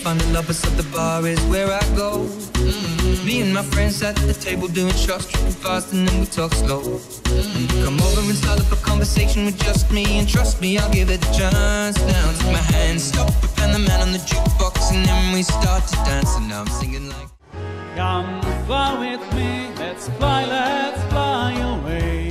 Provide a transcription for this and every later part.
find a lover, so the bar is where I go. Me and my friends at the table doing shots, tripping fast and then we talk slow. Come over and start up a conversation with just me, and trust me, I'll give it a chance. Now take my hand, stop it, and the man on the jukebox, and then we start to dance. And now I'm singing like, come fly with me, let's fly away.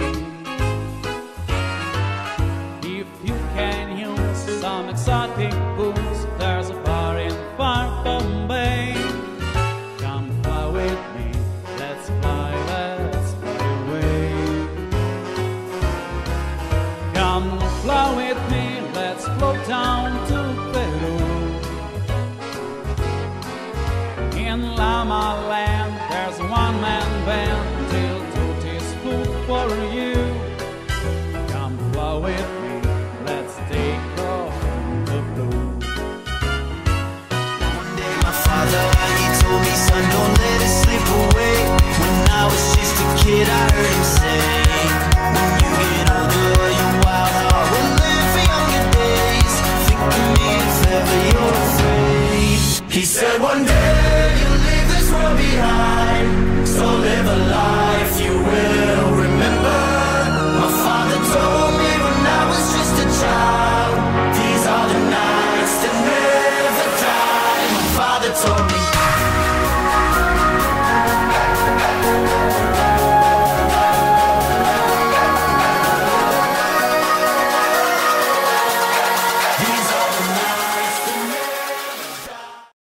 If you can use some exotic booze, there's a bar in far Bombay. Come fly with me, let's fly away. Come fly with me, let's float down to Peru. In Lama Land, there's a one-man band till Tooty's food for you. Come fly with me, let's take off the blue. One day my father, he told me, son, don't let it slip away. When I was just a kid, I heard him say, when you get older, your wild heart will live for younger days. Think of me if ever you're afraid. He said one day you'll leave this world behind, so live a life